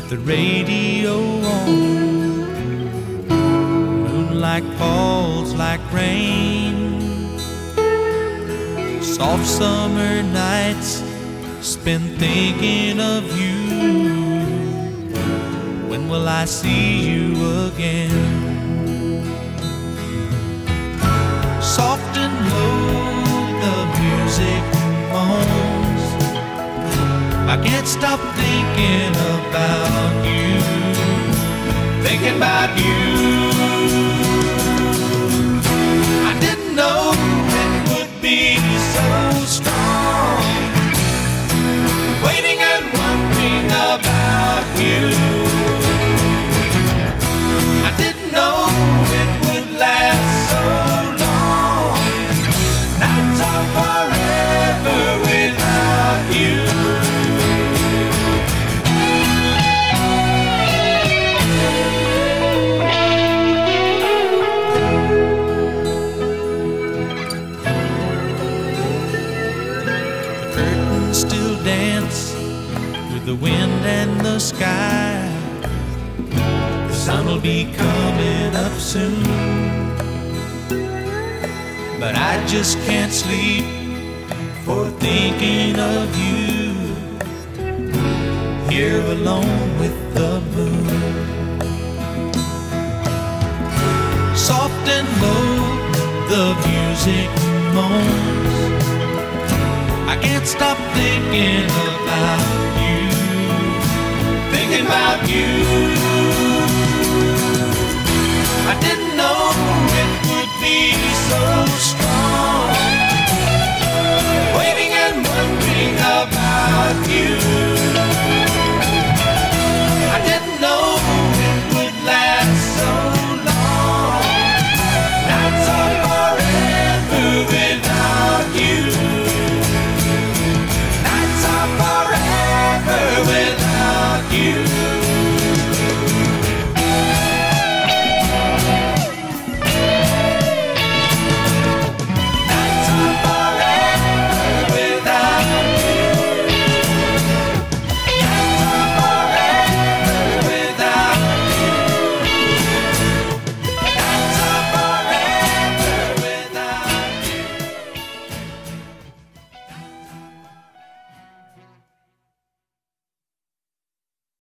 the radio on. Moonlight falls like rain. Soft summer nights spent thinking of you. When will I see you again? Soft and low the music moans. I can't stop thinking about you, thinking about you. I didn't know it would be so strong, waiting and wondering about you. I didn't know it would last so long. Nights are forever without you. Still dance with the wind and the sky. The sun will be coming up soon, but I just can't sleep for thinking of you, here alone with the moon. Soft and low the music moans. I can't stop thinking about you, thinking about you.